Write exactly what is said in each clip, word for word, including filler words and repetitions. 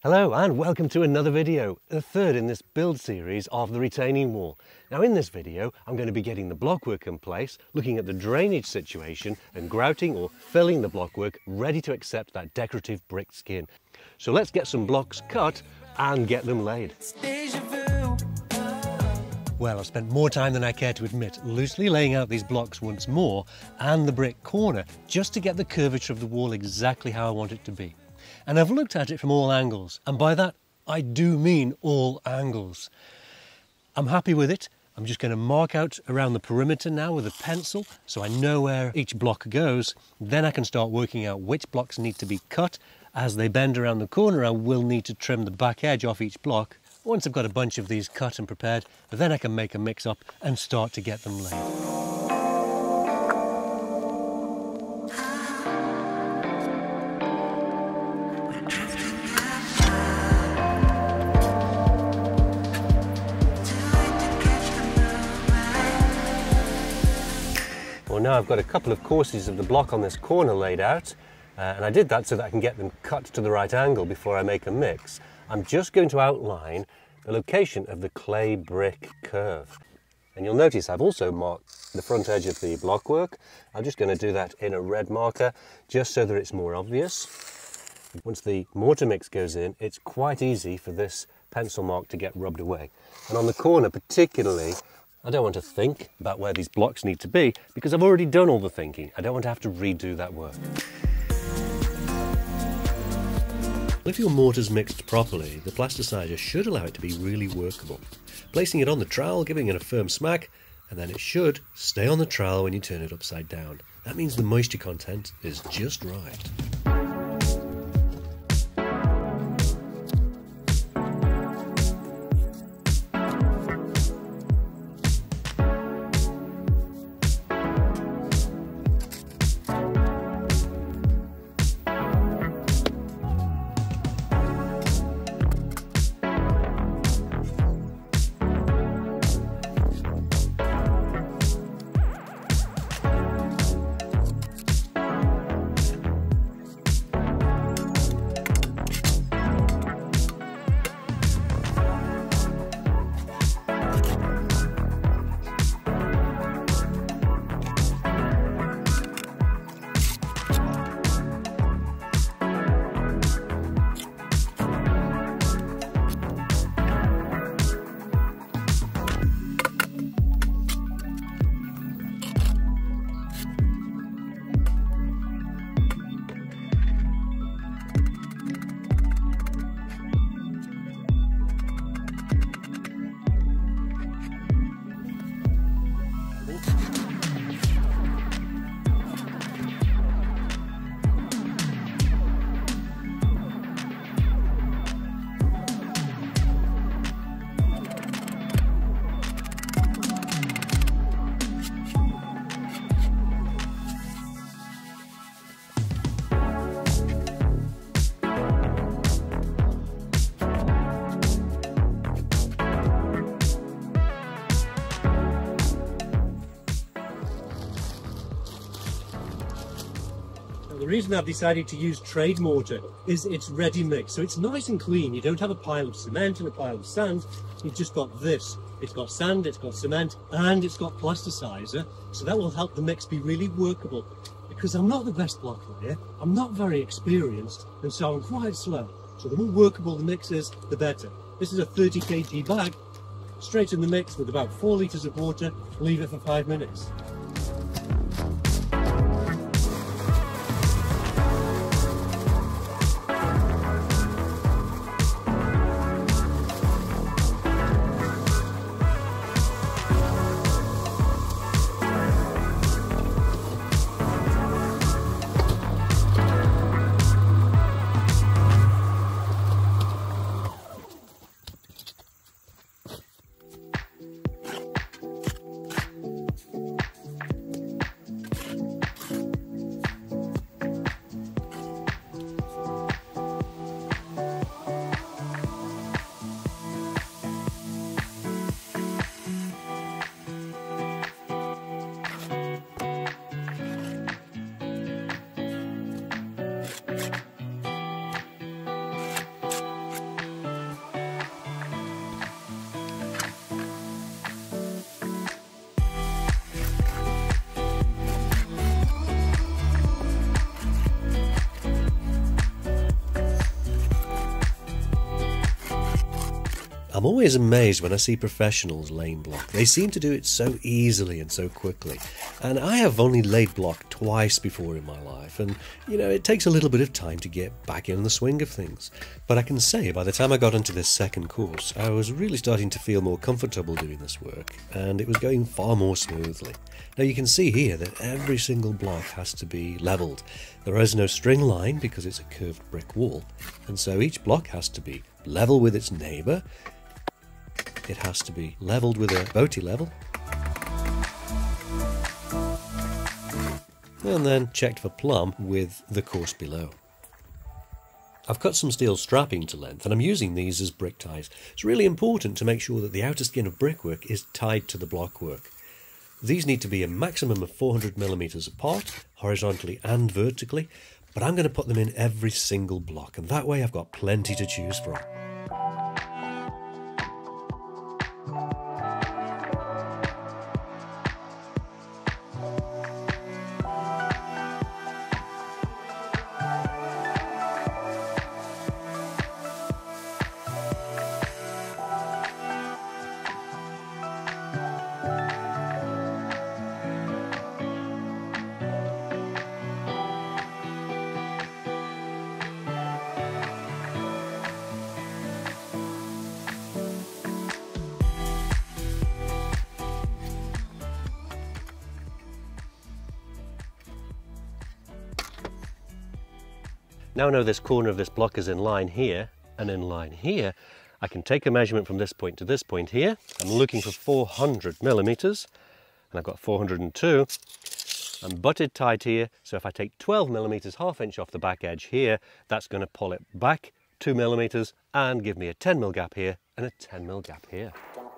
Hello and welcome to another video, the third in this build series of the retaining wall. Now in this video I'm going to be getting the blockwork in place, looking at the drainage situation and grouting or filling the blockwork ready to accept that decorative brick skin. So let's get some blocks cut and get them laid. Well, I've spent more time than I care to admit loosely laying out these blocks once more and the brick corner just to get the curvature of the wall exactly how I want it to be. And I've looked at it from all angles, and by that I do mean all angles. I'm happy with it. I'm just going to mark out around the perimeter now with a pencil so I know where each block goes. Then I can start working out which blocks need to be cut. As they bend around the corner, I will need to trim the back edge off each block. Once I've got a bunch of these cut and prepared, then I can make a mix-up and start to get them laid. Well, now I've got a couple of courses of the block on this corner laid out, uh, and I did that so that I can get them cut to the right angle before I make a mix. I'm just going to outline the location of the clay brick curve. And you'll notice I've also marked the front edge of the blockwork. I'm just going to do that in a red marker just so that it's more obvious. Once the mortar mix goes in, it's quite easy for this pencil mark to get rubbed away. And on the corner particularly, I don't want to think about where these blocks need to be because I've already done all the thinking. I don't want to have to redo that work. If your mortar's mixed properly, the plasticizer should allow it to be really workable. Placing it on the trowel, giving it a firm smack, and then it should stay on the trowel when you turn it upside down. That means the moisture content is just right. The reason I've decided to use trade mortar is it's ready mix, so it's nice and clean. You don't have a pile of cement and a pile of sand. You've just got this. It's got sand, it's got cement, and it's got plasticizer, so that will help the mix be really workable. Because I'm not the best block layer, I'm not very experienced, and so I'm quite slow. So the more workable the mix is, the better. This is a thirty kilogram bag, straight in the mix with about four litres of water, leave it for five minutes. I'm always amazed when I see professionals laying block. They seem to do it so easily and so quickly. And I have only laid block twice before in my life, and you know, it takes a little bit of time to get back in the swing of things. But I can say by the time I got into this second course, I was really starting to feel more comfortable doing this work, and it was going far more smoothly. Now you can see here that every single block has to be leveled. There is no string line because it's a curved brick wall, and so each block has to be level with its neighbour. It has to be levelled with a boaty level, and then checked for plumb with the course below. I've cut some steel strapping to length, and I'm using these as brick ties. It's really important to make sure that the outer skin of brickwork is tied to the blockwork. These need to be a maximum of four hundred millimeters apart, horizontally and vertically, but I'm going to put them in every single block, and that way I've got plenty to choose from. Now I know this corner of this block is in line here and in line here. I can take a measurement from this point to this point here. I'm looking for four hundred millimeters, and I've got four hundred and two. I'm butted tight here, so if I take twelve millimeters, half inch off the back edge here, that's going to pull it back two millimeters and give me a ten mil gap here and a ten mil gap here.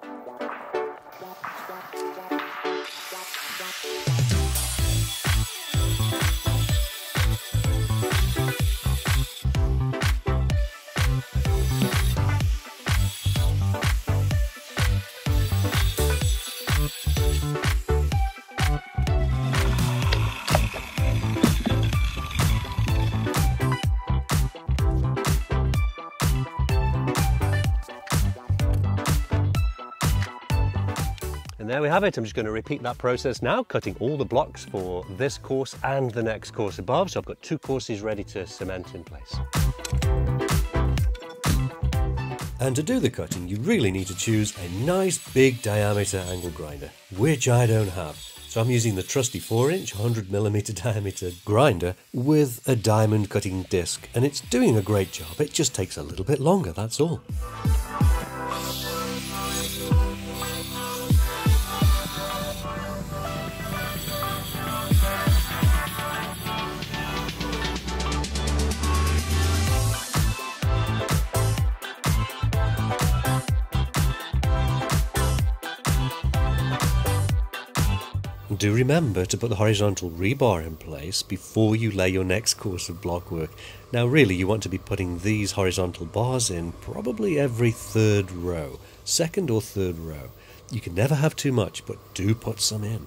And there we have it. I'm just going to repeat that process now, cutting all the blocks for this course and the next course above. So I've got two courses ready to cement in place. And to do the cutting, you really need to choose a nice big diameter angle grinder, which I don't have. So I'm using the trusty four inch, one hundred millimeter diameter grinder with a diamond cutting disc, and it's doing a great job. It just takes a little bit longer, that's all. Do remember to put the horizontal rebar in place before you lay your next course of blockwork. Now really you want to be putting these horizontal bars in probably every third row, second or third row. You can never have too much, but do put some in.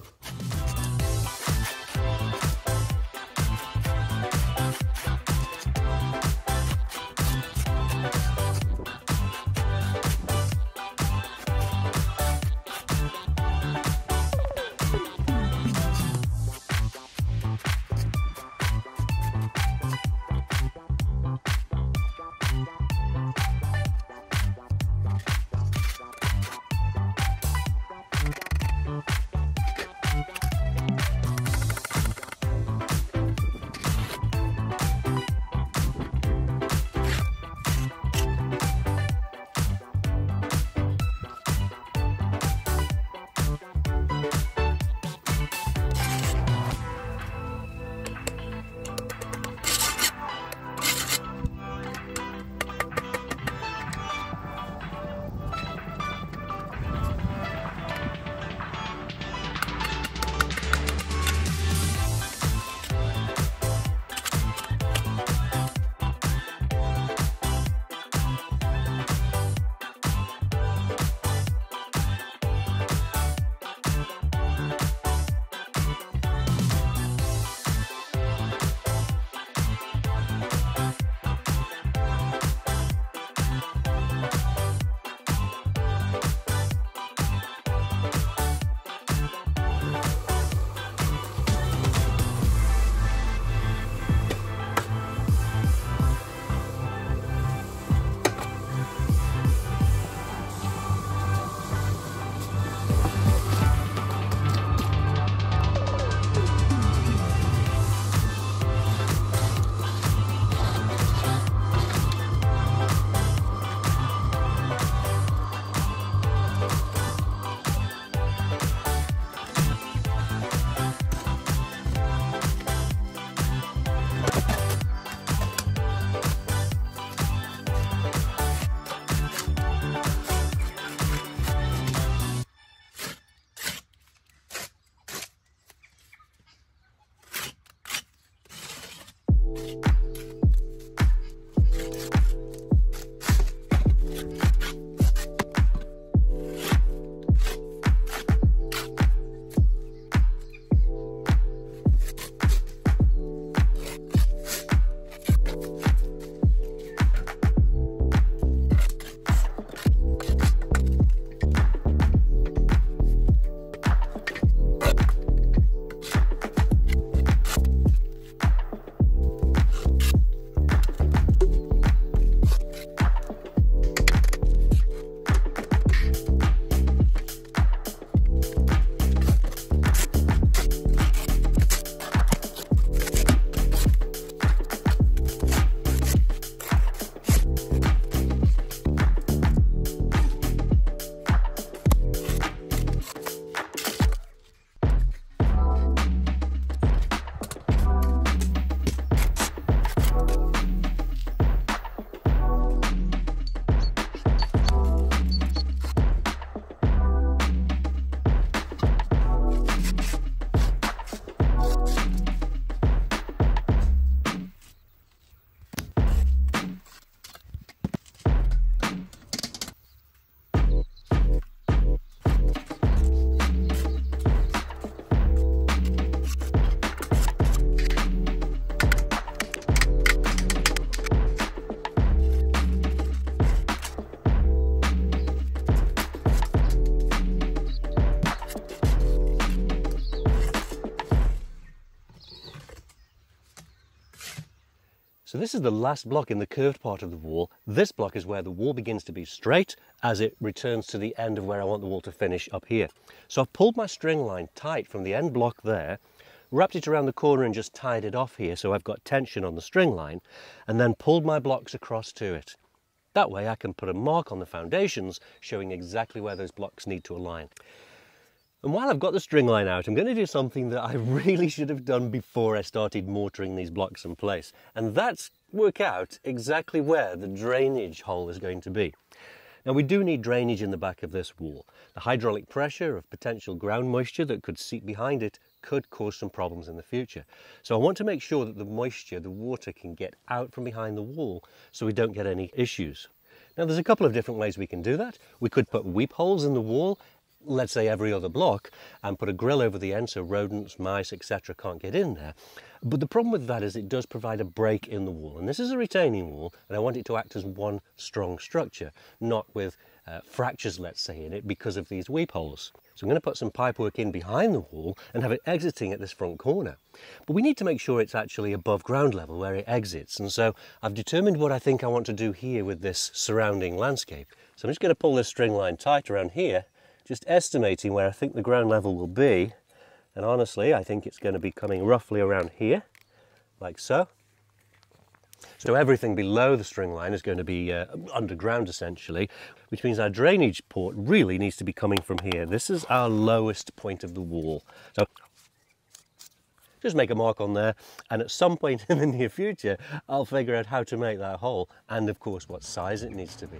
So this is the last block in the curved part of the wall. This block is where the wall begins to be straight as it returns to the end of where I want the wall to finish up here. So I've pulled my string line tight from the end block there, wrapped it around the corner and just tied it off here so I've got tension on the string line, and then pulled my blocks across to it. That way I can put a mark on the foundations showing exactly where those blocks need to align. And while I've got the string line out, I'm going to do something that I really should have done before I started mortaring these blocks in place. And that's work out exactly where the drainage hole is going to be. Now we do need drainage in the back of this wall. The hydraulic pressure of potential ground moisture that could seep behind it could cause some problems in the future. So I want to make sure that the moisture, the water, can get out from behind the wall so we don't get any issues. Now there's a couple of different ways we can do that. We could put weep holes in the wall, let's say every other block, and put a grill over the end so rodents, mice, et cetera can't get in there. But the problem with that is it does provide a break in the wall, and this is a retaining wall, and I want it to act as one strong structure, not with uh, fractures, let's say, in it because of these weep holes. So I'm going to put some pipework in behind the wall and have it exiting at this front corner. But we need to make sure it's actually above ground level where it exits, and so I've determined what I think I want to do here with this surrounding landscape. So I'm just going to pull this string line tight around here, just estimating where I think the ground level will be, and honestly I think it's going to be coming roughly around here, like so. So everything below the string line is going to be uh, underground essentially, which means our drainage port really needs to be coming from here. This is our lowest point of the wall. So just make a mark on there, and at some point in the near future I'll figure out how to make that hole, and of course what size it needs to be.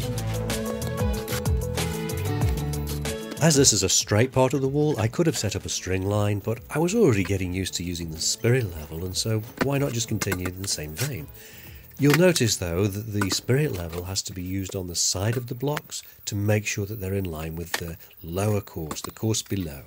As this is a straight part of the wall, I could have set up a string line, but I was already getting used to using the spirit level, and so why not just continue in the same vein? You'll notice though that the spirit level has to be used on the side of the blocks to make sure that they're in line with the lower course, the course below.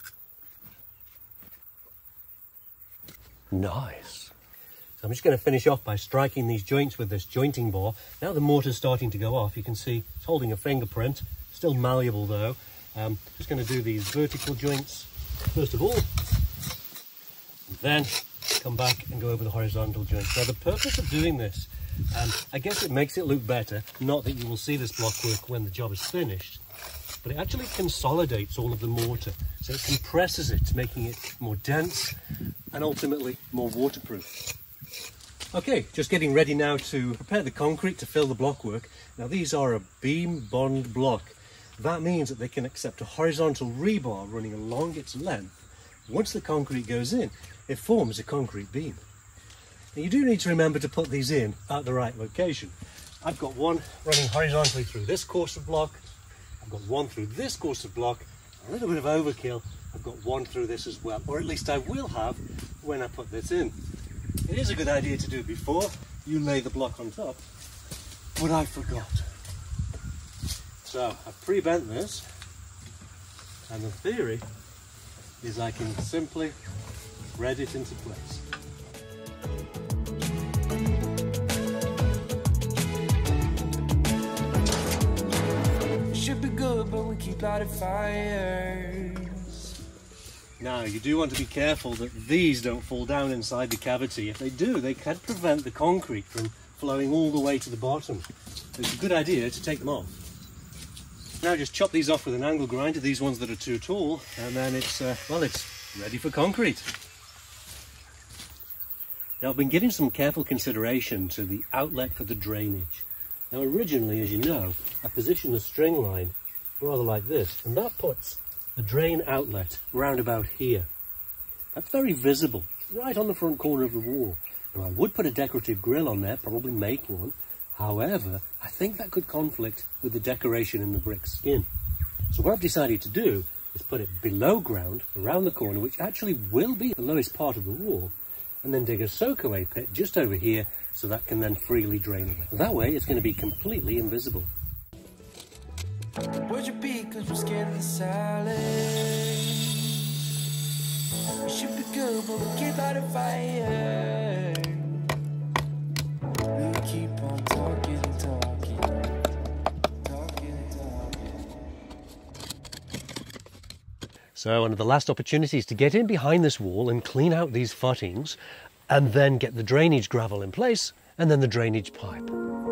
Nice. So I'm just going to finish off by striking these joints with this jointing bore. Now the mortar's starting to go off, you can see it's holding a fingerprint, still malleable though. Um, just going to do these vertical joints first of all, and then come back and go over the horizontal joints. Now the purpose of doing this, um, I guess it makes it look better, not that you will see this block work when the job is finished, but it actually consolidates all of the mortar, so it compresses it, making it more dense and ultimately more waterproof. Okay, just getting ready now to prepare the concrete to fill the block work. Now these are a beam bond block. That means that they can accept a horizontal rebar running along its length. Once the concrete goes in, it forms a concrete beam. Now you do need to remember to put these in at the right location. I've got one running horizontally through this course of block, I've got one through this course of block, a little bit of overkill, I've got one through this as well, or at least I will have when I put this in. It is a good idea to do it before you lay the block on top, but I forgot. So I've pre-bent this, and the theory is I can simply thread it into place. Should be good, but we keep lighting fires. Now you do want to be careful that these don't fall down inside the cavity. If they do, they can prevent the concrete from flowing all the way to the bottom. So it's a good idea to take them off. Now just chop these off with an angle grinder, these ones that are too tall, and then it's, uh, well, it's ready for concrete. Now I've been giving some careful consideration to the outlet for the drainage. Now originally, as you know, I positioned the string line rather like this, and that puts the drain outlet round about here. That's very visible, right on the front corner of the wall. Now I would put a decorative grill on there, probably make one. However, I think that could conflict with the decoration in the brick skin. So what I've decided to do is put it below ground, around the corner, which actually will be the lowest part of the wall, and then dig a soak-away pit just over here so that can then freely drain away. That way it's going to be completely invisible. Would you be, cause we're scared of the silence? We should be good, but we keep lighting fire. We keep on talking, talking, talking, talking. So one of the last opportunities to get in behind this wall and clean out these footings. and then get the drainage gravel in place, and then the drainage pipe.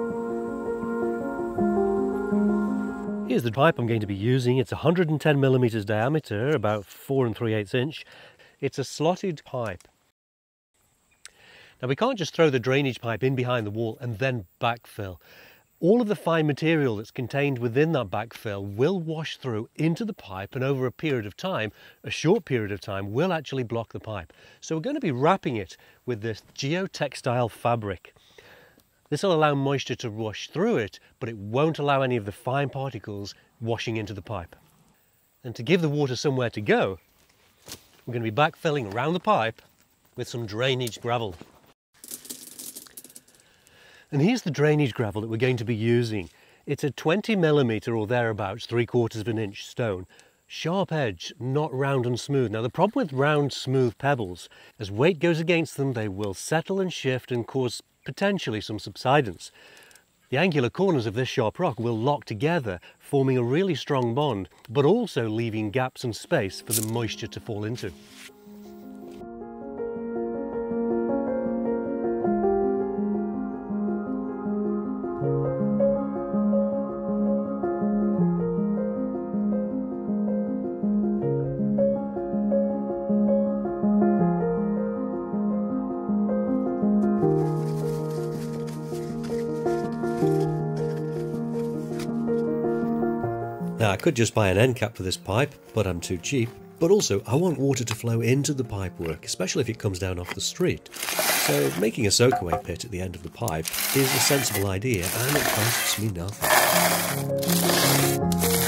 Here's the pipe I'm going to be using. It's one hundred and ten millimeters diameter, about four and three eighths inch. It's a slotted pipe. Now we can't just throw the drainage pipe in behind the wall and then backfill. All of the fine material that's contained within that backfill will wash through into the pipe, and over a period of time, a short period of time, will actually block the pipe. So we're going to be wrapping it with this geotextile fabric. This will allow moisture to wash through it, but it won't allow any of the fine particles washing into the pipe. And to give the water somewhere to go, we're going to be backfilling around the pipe with some drainage gravel. And here's the drainage gravel that we're going to be using. It's a twenty millimeter or thereabouts, three quarters of an inch stone. Sharp edge, not round and smooth. Now the problem with round, smooth pebbles, as weight goes against them, they will settle and shift and cause potentially some subsidence. The angular corners of this sharp rock will lock together, forming a really strong bond, but also leaving gaps and space for the moisture to fall into. Now I could just buy an end cap for this pipe, but I'm too cheap. But also I want water to flow into the pipework, especially if it comes down off the street. So making a soakaway pit at the end of the pipe is a sensible idea, and it costs me nothing.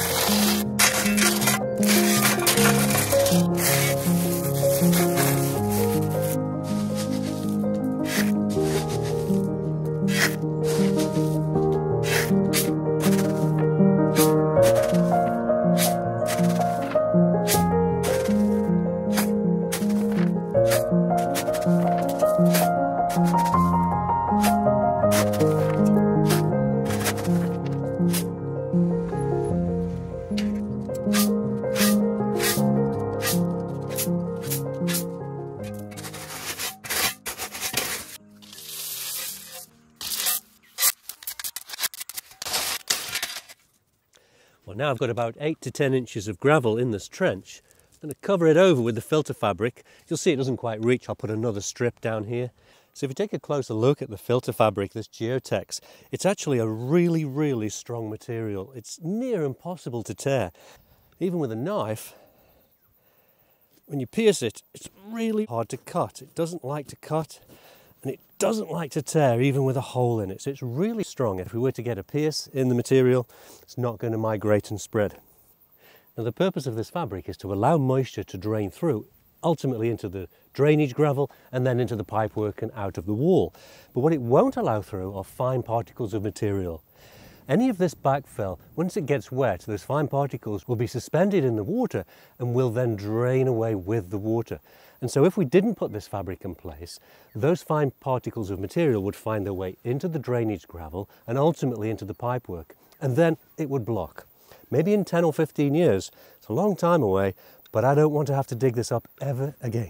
Well, now I've got about eight to ten inches of gravel in this trench. I'm going to cover it over with the filter fabric. You'll see it doesn't quite reach. I'll put another strip down here. So if you take a closer look at the filter fabric, this Geotex, it's actually a really, really strong material. It's near impossible to tear. Even with a knife, when you pierce it, it's really hard to cut. It doesn't like to cut, and it doesn't like to tear even with a hole in it. So it's really strong. If we were to get a pierce in the material, it's not going to migrate and spread. Now the purpose of this fabric is to allow moisture to drain through, ultimately into the drainage gravel and then into the pipework and out of the wall. But what it won't allow through are fine particles of material. Any of this backfill, once it gets wet, those fine particles will be suspended in the water and will then drain away with the water. And so if we didn't put this fabric in place, those fine particles of material would find their way into the drainage gravel and ultimately into the pipework, and then it would block. Maybe in ten or fifteen years. It's a long time away, but I don't want to have to dig this up ever again.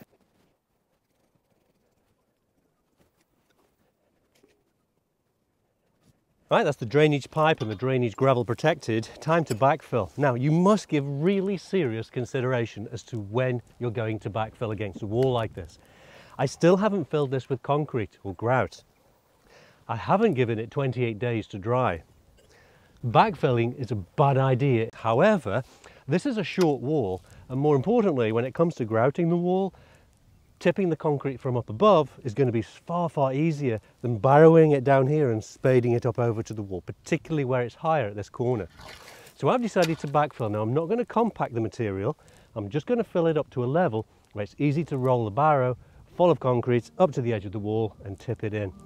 Right, that's the drainage pipe and the drainage gravel protected. Time to backfill. Now, you must give really serious consideration as to when you're going to backfill against a wall like this. I still haven't filled this with concrete or grout. I haven't given it twenty-eight days to dry. Backfilling is a bad idea. However, this is a short wall, and more importantly, when it comes to grouting the wall, tipping the concrete from up above is going to be far, far easier than burrowing it down here and spading it up over to the wall, particularly where it's higher at this corner. So I've decided to backfill. Now, I'm not going to compact the material. I'm just going to fill it up to a level where it's easy to roll the barrow full of concrete up to the edge of the wall and tip it in.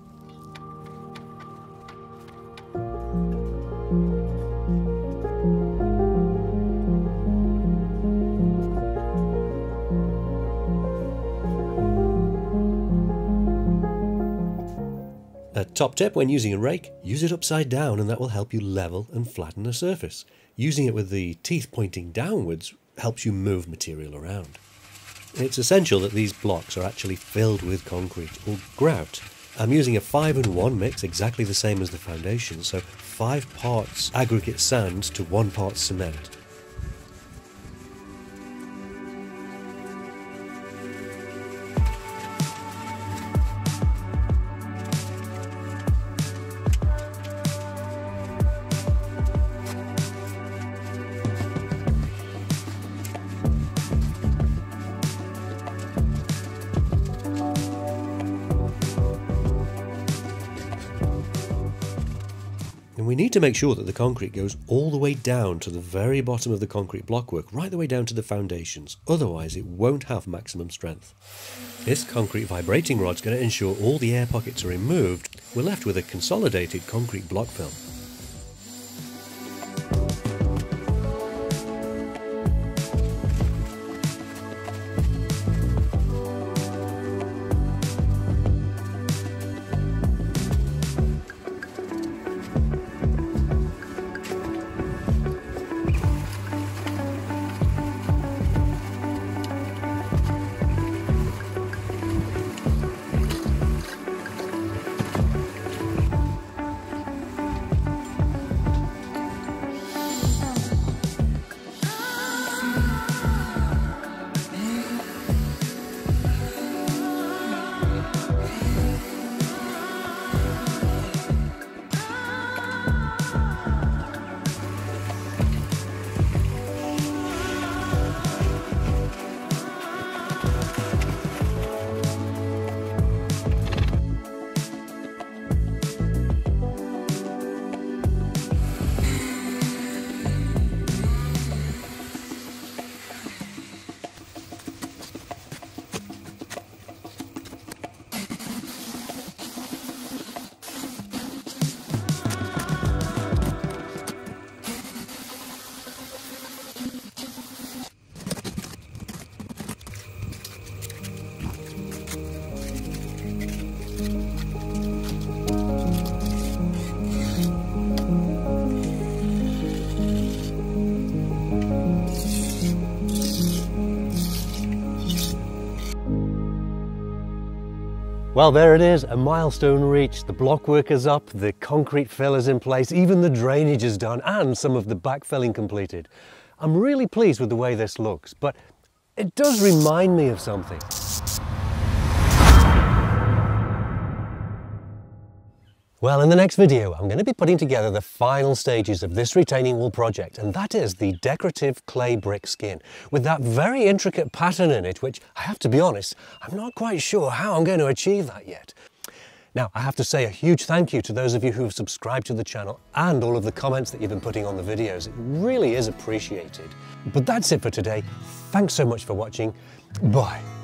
A top tip when using a rake, use it upside down, and that will help you level and flatten a surface. Using it with the teeth pointing downwards helps you move material around. It's essential that these blocks are actually filled with concrete or grout. I'm using a five and one mix, exactly the same as the foundation, so five parts aggregate sand to one part cement. And we need to make sure that the concrete goes all the way down to the very bottom of the concrete blockwork, right the way down to the foundations, otherwise it won't have maximum strength. This concrete vibrating rod's going to ensure all the air pockets are removed. We're left with a consolidated concrete block film. Well, there it is, a milestone reached. The blockwork is up, the concrete fill is in place, even the drainage is done, and some of the backfilling completed. I'm really pleased with the way this looks, but it does remind me of something. Well, in the next video, I'm going to be putting together the final stages of this retaining wall project, and that is the decorative clay brick skin, with that very intricate pattern in it, which I have to be honest, I'm not quite sure how I'm going to achieve that yet. Now, I have to say a huge thank you to those of you who have subscribed to the channel and all of the comments that you've been putting on the videos. It really is appreciated. But that's it for today. Thanks so much for watching. Bye.